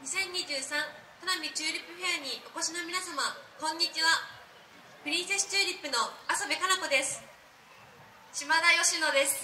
2023砺波チューリップフェアにお越しの皆様、こんにちは。プリンセスチューリップの浅部かな子です。 島田佳乃です。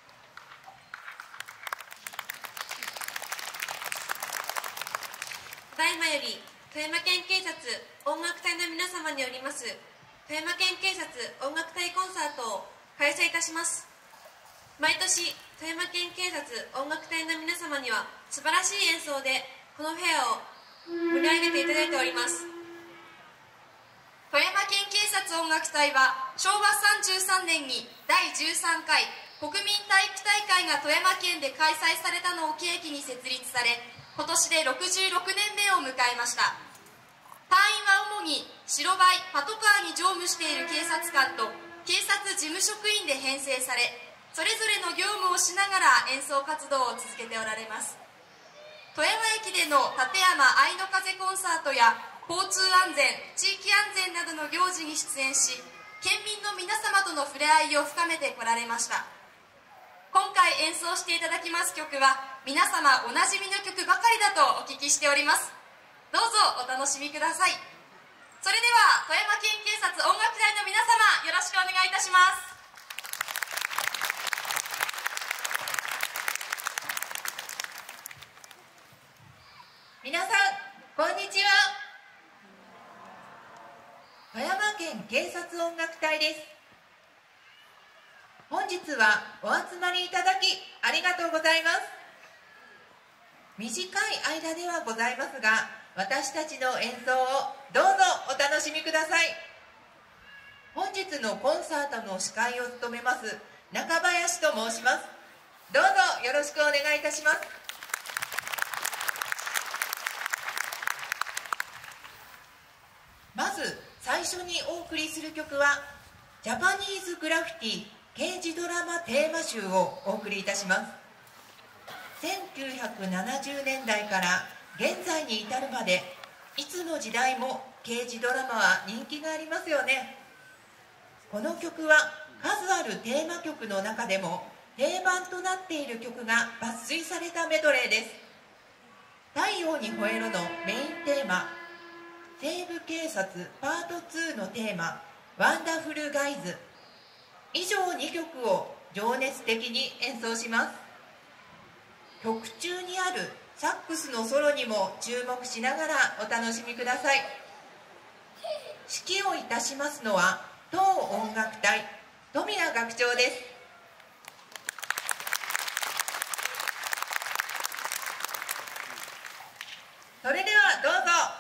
ただいまより富山県警察音楽隊の皆様によります富山県警察音楽隊コンサートを開催いたします。毎年富山県警察音楽隊の皆様には素晴らしい演奏でこのフェアを盛り上げていただいております。 富山県警察音楽隊は昭和33年に第13回国民体育大会が富山県で開催されたのを契機に設立され、今年で66年目を迎えました。隊員は主に白バイパトカーに乗務している警察官と警察事務職員で編成され、それぞれの業務をしながら演奏活動を続けておられます。富山駅での立山愛の風コンサートや交通安全、地域安全などの行事に出演し、県民の皆様との触れ合いを深めてこられました。今回演奏していただきます曲は皆様おなじみの曲ばかりだとお聞きしております。どうぞお楽しみください。それでは富山県警察音楽隊の皆様、よろしくお願いいたします。 皆さんこんにちは。富山県警察音楽隊です。本日はお集まりいただきありがとうございます。短い間ではございますが、私たちの演奏をどうぞお楽しみください。本日のコンサートの司会を務めます中林と申します。どうぞよろしくお願いいたします。まず最初にお送りする曲はジャパニーズグラフィティ刑事ドラマテーマ集をお送りいたします。1970年代から現在に至るまで、いつの時代も刑事ドラマは人気がありますよね。この曲は数あるテーマ曲の中でも定番となっている曲が抜粋されたメドレーです。太陽にほえろのメインテーマ、西部警察パート2のテーマワンダフルガイズ、以上2曲を情熱的に演奏します。曲中にあるサックスのソロにも注目しながらお楽しみください。指揮をいたしますのは当音楽隊富谷学長です。それではどうぞ。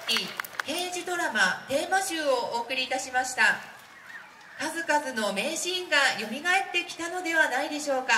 ティ刑事ドラマテーマ集をお送りいたしました。数々の名シーンがよみがえってきたのではないでしょうか。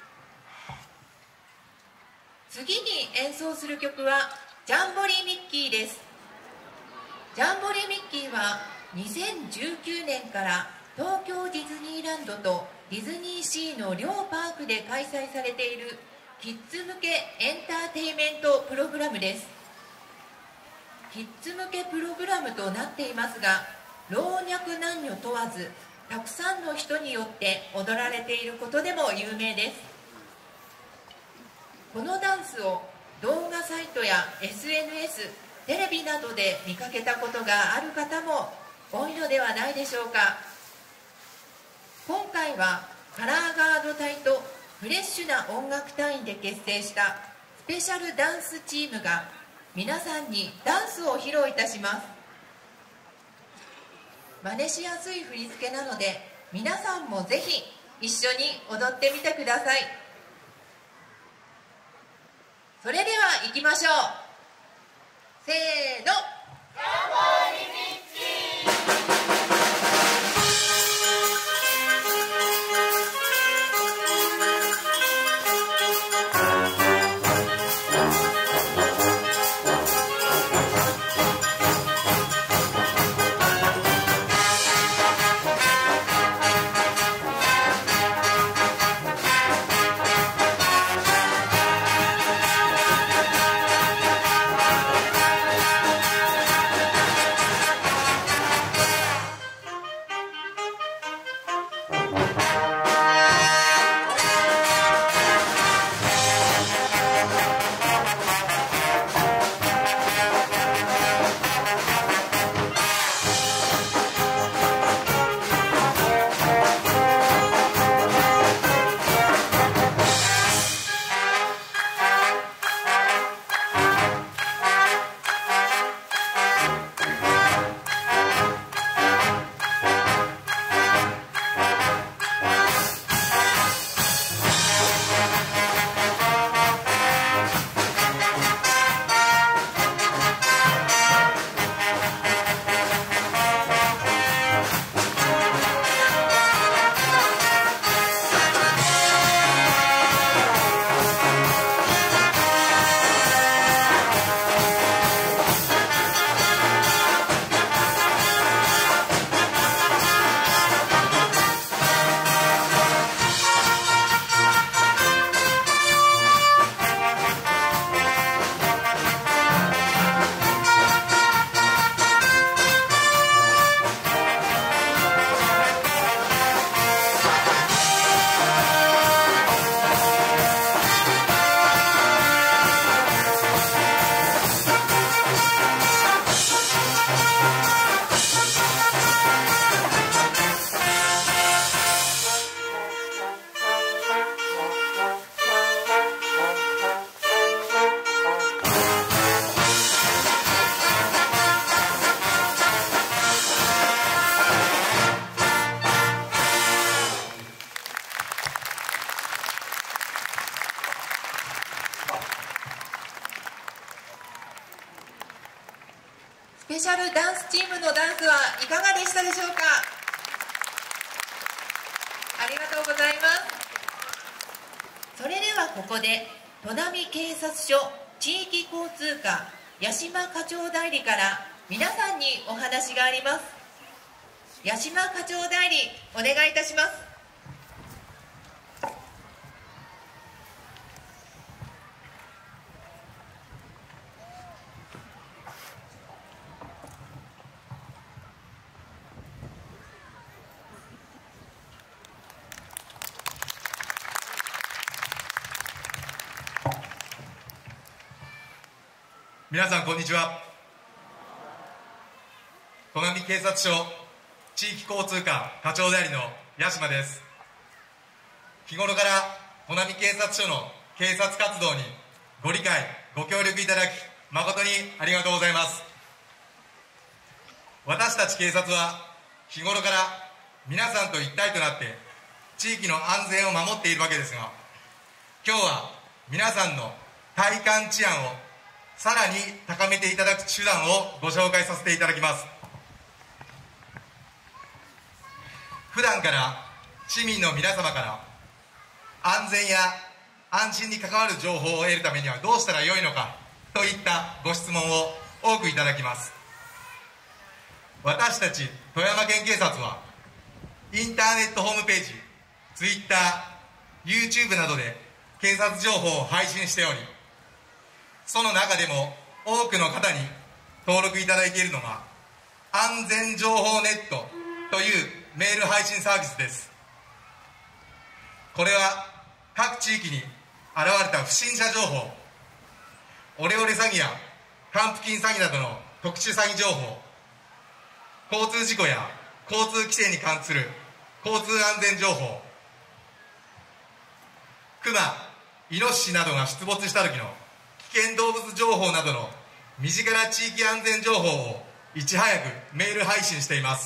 次に演奏する曲はジャンボリーミッキーです。ジャンボリーミッキーは2019年から東京ディズニーランドとディズニーシーの両パークで開催されているキッズ向けエンターテイメントプログラムです。キッズ向けプログラムとなっていますが、老若男女問わずたくさんの人によって踊られていることでも有名です。このダンスを動画サイトや SNS、テレビなどで見かけたことがある方も多いのではないでしょうか。今回はカラーガード隊とフレッシュな音楽隊員で結成したスペシャルダンスチームが皆さんにダンスを披露いたします。真似しやすい振り付けなので皆さんもぜひ一緒に踊ってみてください。それでは行きましょう。せーの。スペシャルダンスチームのダンスはいかがでしたでしょうか。ありがとうございます。それではここで砺波警察署地域交通課八島課長代理から皆さんにお話があります。八島課長代理、お願いいたします。 皆さんこんにちは。砺波警察署地域交通課課長代理の八島です。日頃から砺波警察署の警察活動にご理解ご協力いただき誠にありがとうございます。私たち警察は日頃から皆さんと一体となって地域の安全を守っているわけですが、今日は皆さんの体感治安をさらに高めていただく手段をご紹介させていただきます。普段から市民の皆様から安全や安心に関わる情報を得るためにはどうしたらよいのかといったご質問を多くいただきます。私たち富山県警察はインターネットホームページ、Twitter、YouTube などで警察情報を配信しており、その中でも多くの方に登録いただいているのが安全情報ネットというメール配信サービスです。これは各地域に現れた不審者情報、オレオレ詐欺や還付金詐欺などの特殊詐欺情報、交通事故や交通規制に関する交通安全情報、クマ、イノシシなどが出没した時の危険動物情報などの身近な地域安全情報をいち早くメール配信しています。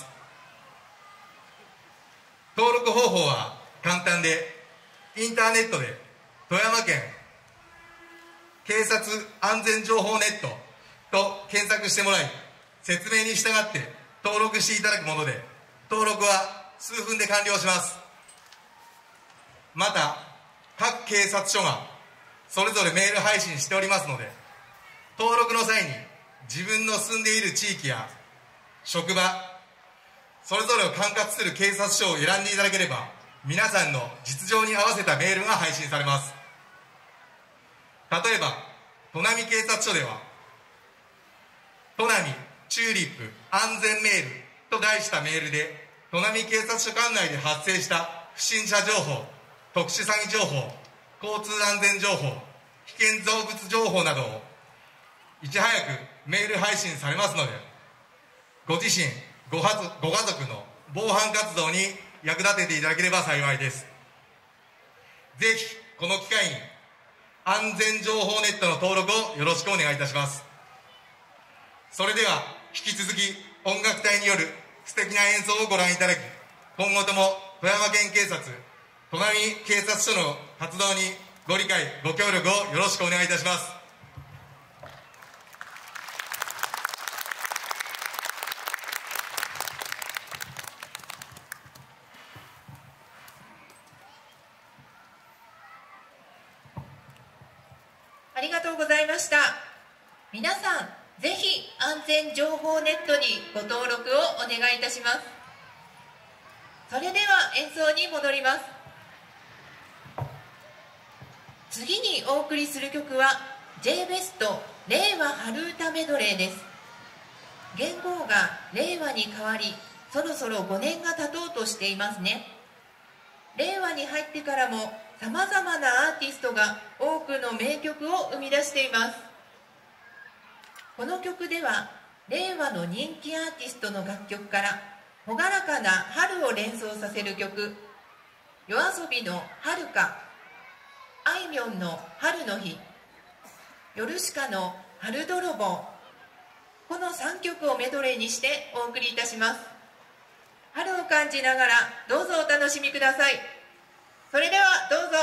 登録方法は簡単で、インターネットで富山県警察安全情報ネットと検索してもらい、説明に従って登録していただくもので、登録は数分で完了します。また各警察署がそれぞれメール配信しておりますので、登録の際に自分の住んでいる地域や職場、それぞれを管轄する警察署を選んでいただければ、皆さんの実情に合わせたメールが配信されます。例えば砺波警察署では、砺波チューリップ安全メールと題したメールで、砺波警察署管内で発生した不審者情報、特殊詐欺情報、交通安全情報、危険動物情報などをいち早くメール配信されますので、ご自身、ご家族の防犯活動に役立てていただければ幸いです。ぜひこの機会に安全情報ネットの登録をよろしくお願いいたします。それでは引き続き音楽隊による素敵な演奏をご覧いただき、今後とも富山県警察砺波警察署の活動にご理解ご協力をよろしくお願いいたします。 ありがとうございました。皆さん、ぜひ安全情報ネットにご登録をお願いいたします。それでは演奏に戻ります。次にお送りする曲は J ベスト令和春歌メドレーです。元号が令和に変わり、そろそろ5年が経とうとしていますね。令和に入ってからもさまざまなアーティストが多くの名曲を生み出しています。この曲では令和の人気アーティストの楽曲から朗らかな春を連想させる曲、YOASOBIの遥か、あいみょんの春の日、ヨルシカの春泥棒、この3曲をメドレーにしてお送りいたします。春を感じながらどうぞお楽しみください。それではどうぞ。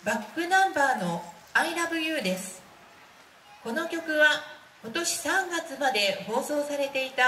バックナンバーの I love you です。この曲は今年3月まで放送されていた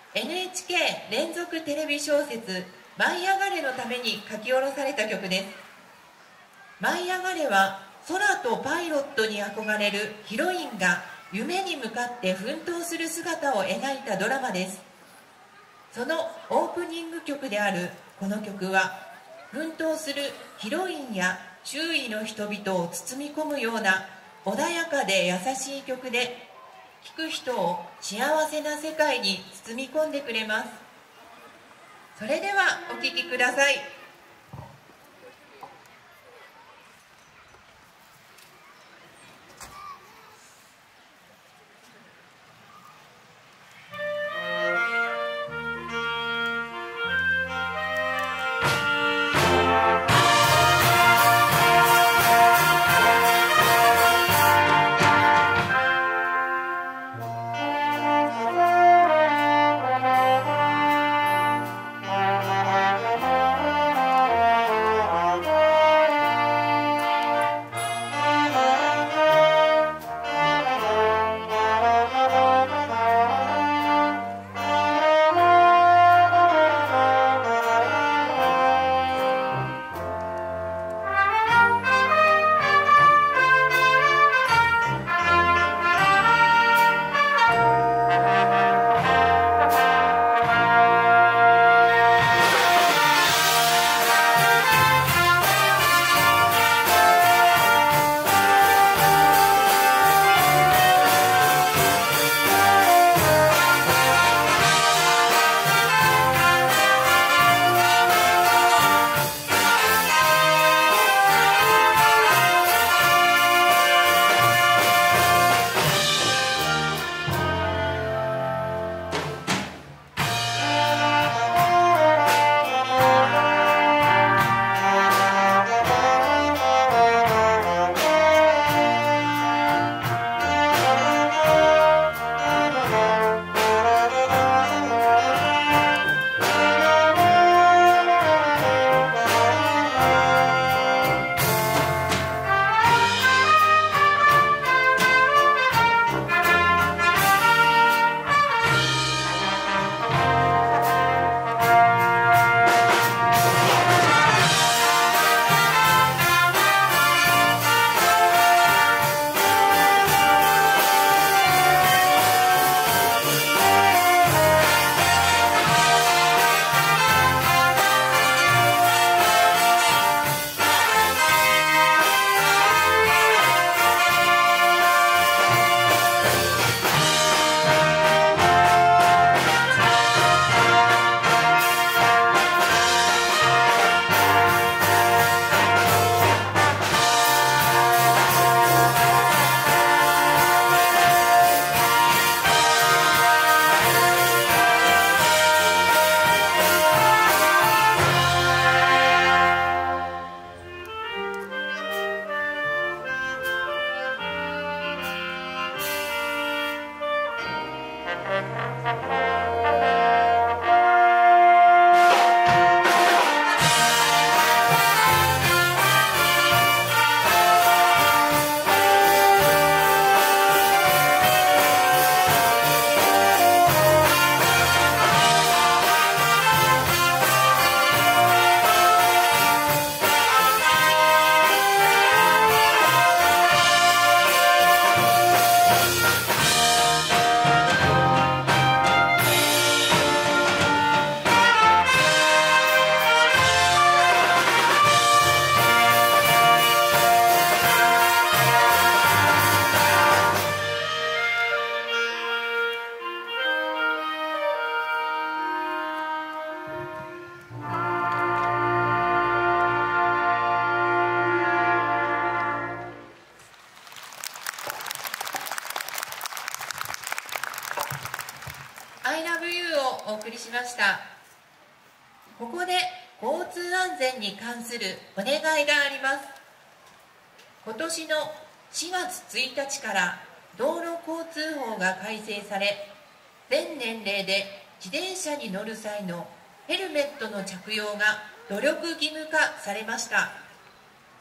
NHK 連続テレビ小説舞いあがれのために書き下ろされた曲です。舞いあがれは空とパイロットに憧れるヒロインが夢に向かって奮闘する姿を描いたドラマです。そのオープニング曲であるこの曲は、奮闘するヒロインや周囲の人々を包み込むような穏やかで優しい曲で、聴く人を幸せな世界に包み込んでくれます。それではお聴きください。I love you をお送りしました。ここで交通安全に関するお願いがあります。今年の4月1日から道路交通法が改正され、全年齢で自転車に乗る際のヘルメットの着用が努力義務化されました。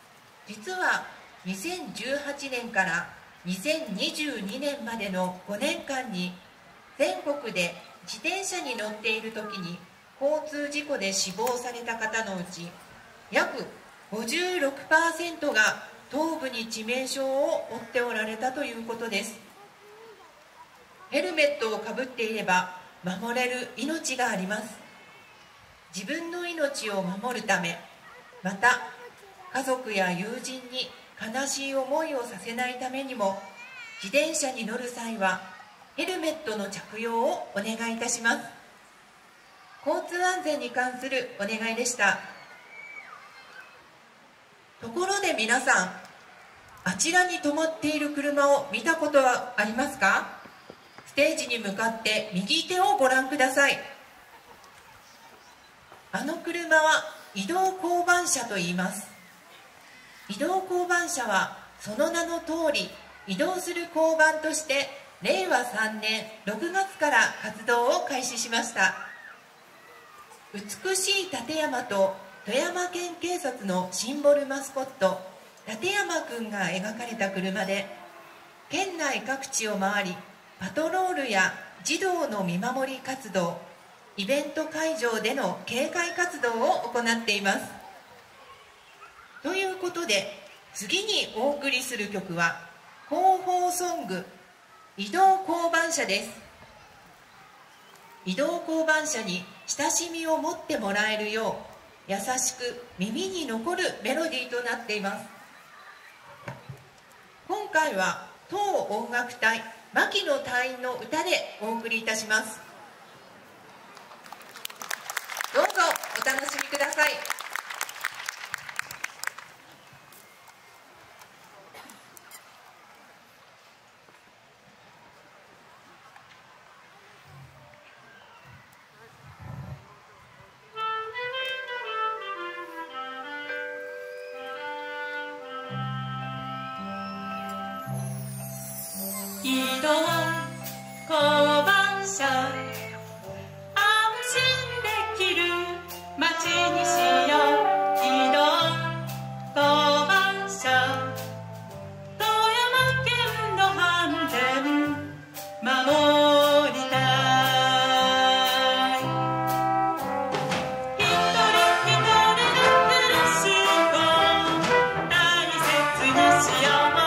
実は2018年から2022年までの5年間に全国で自転車に乗っている時に交通事故で死亡された方のうち約 56% が頭部に致命傷を負っておられたということです。ヘルメットをかぶっていれば守れる命があります。自分の命を守るため、また家族や友人に悲しい思いをさせないためにも、自転車に乗る際はヘルメットの着用をお願いいたします。交通安全に関するお願いでした。ところで皆さん、あちらに止まっている車を見たことはありますか？ステージに向かって右手をご覧ください。あの車は移動交番車と言います。移動交番車はその名の通り移動する交番として令和3年6月から活動を開始しました。美しい立山と富山県警察のシンボルマスコット立山くんが描かれた車で、県内各地を回りパトロールや児童の見守り活動、イベント会場での警戒活動を行っています。ということで、次にお送りする曲は広報ソング移動交番車です。移動交番車に親しみを持ってもらえるよう、優しく耳に残るメロディーとなっています。今回は当音楽隊牧野隊員の歌でお送りいたします。どうぞお楽しみください。 移動交番車、安心できる街にしよう。移動交番車、富山県の安全守りたい。一人一人の暮らしを大切にしよう。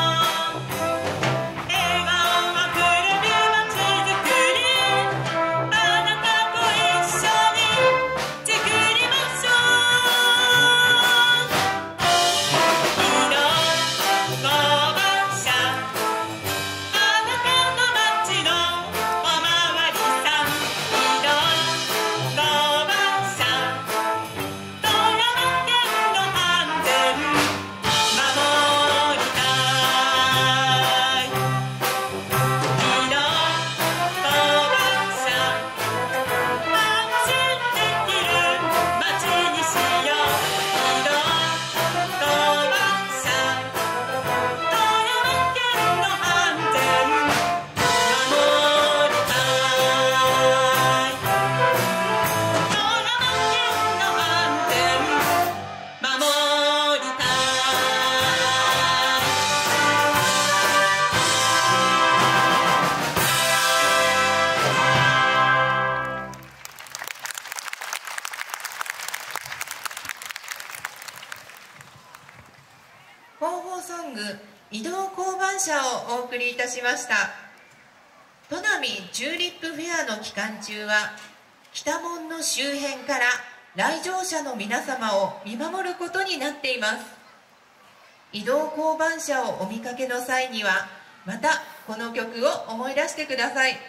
広報ソング移動交番車をお送りいたしました。砺波チューリップフェアの期間中は北門の周辺から来場者の皆様を見守ることになっています。移動交番車をお見かけの際にはまたこの曲を思い出してください。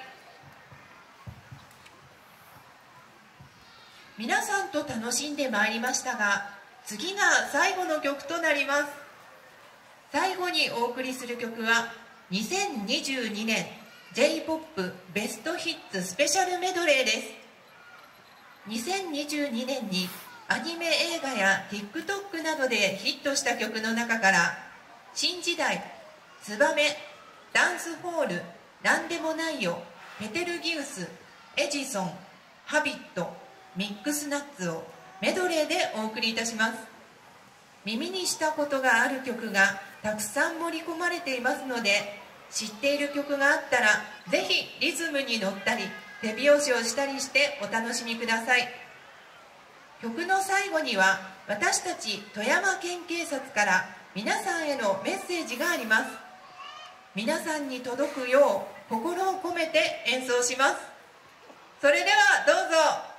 皆さんと楽しんでまいりましたが、次が最後の曲となります。最後にお送りする曲は2022年 J-POP ベストヒッツスペシャルメドレーです。2022年にアニメ映画や TikTok などでヒットした曲の中から新時代、ツバメ、ダンスホール、なんでもないよ、ペテルギウス、エジソン、ハビット、ミックスナッツをメドレーでお送りいたします。 耳にしたことがある曲がたくさん盛り込まれていますので、知っている曲があったらぜひリズムに乗ったり手拍子をしたりしてお楽しみください。曲の最後には私たち富山県警察から皆さんへのメッセージがあります。皆さんに届くよう心を込めて演奏します。それではどうぞ。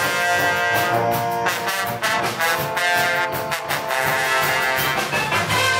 「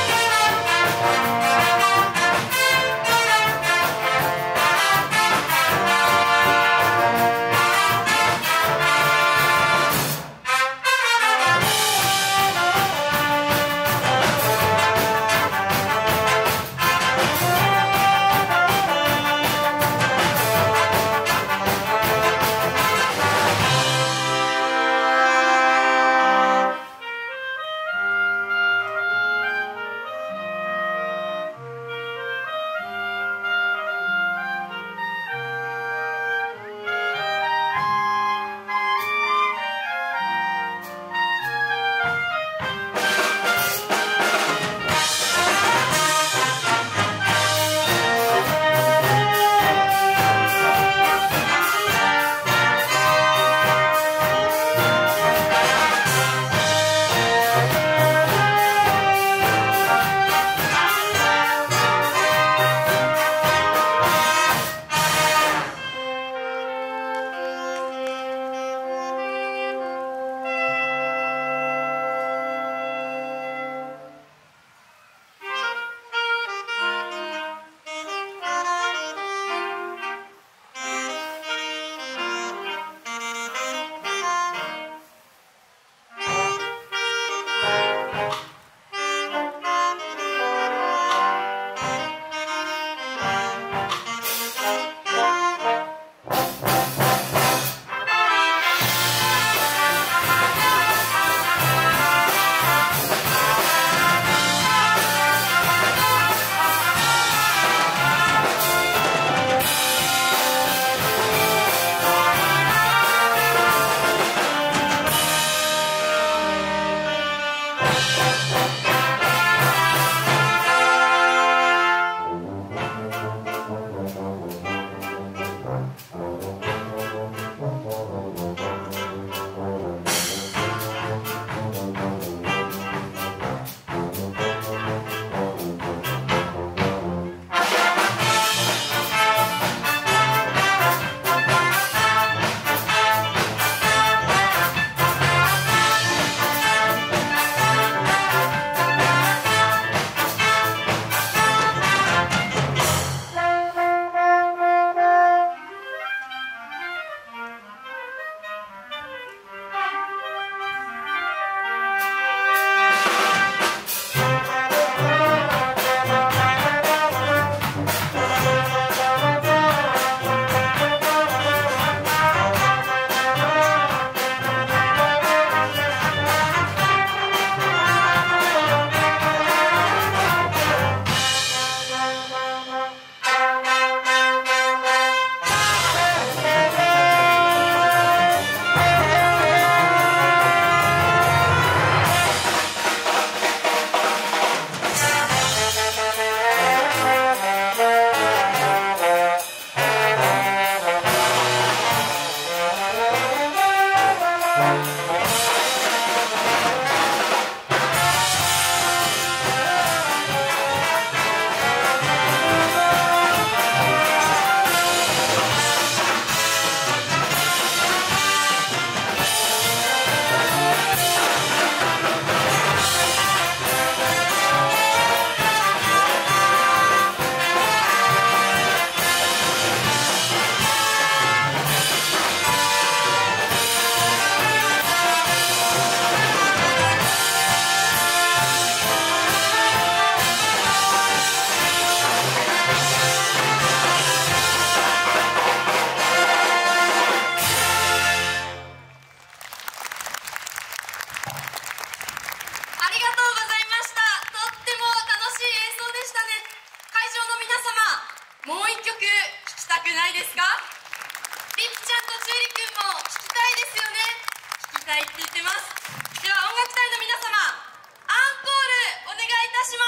もう一曲聴きたくないですか？リップちゃんとチューリくんも聴きたいですよね。聴きたいって言ってます。では音楽隊の皆様、アンコールお願いいたします。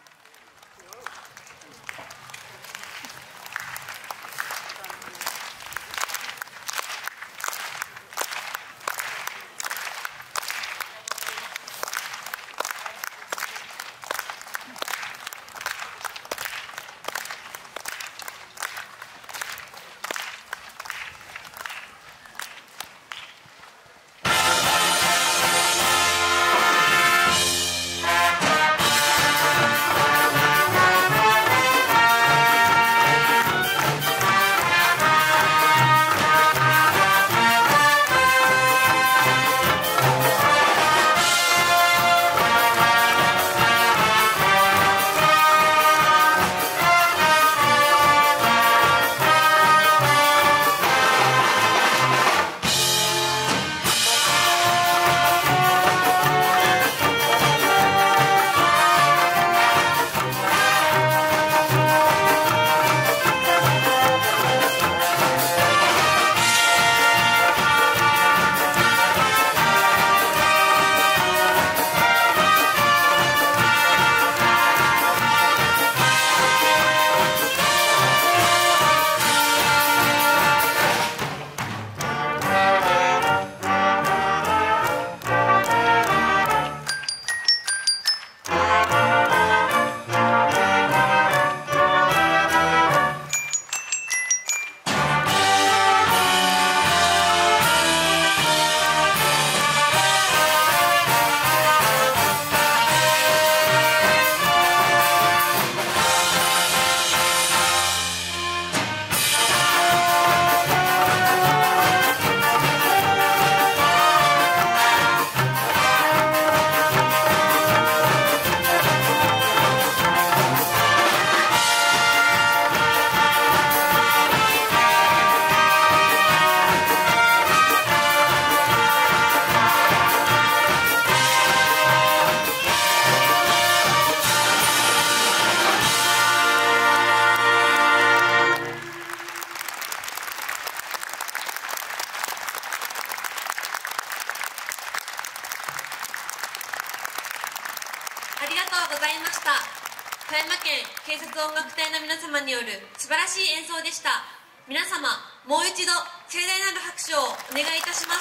ありがとうございました。富山県警察音楽隊の皆様による素晴らしい演奏でした。皆様、もう一度盛大なる拍手をお願いいたします。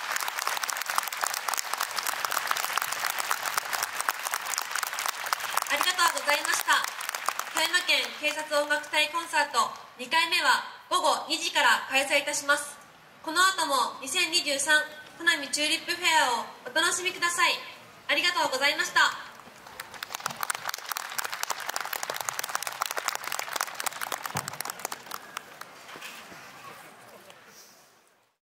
ありがとうございました。富山県警察音楽隊コンサート2回目は午後2時から開催いたします。この後も2023砺波チューリップフェアをお楽しみください。ありがとうございました。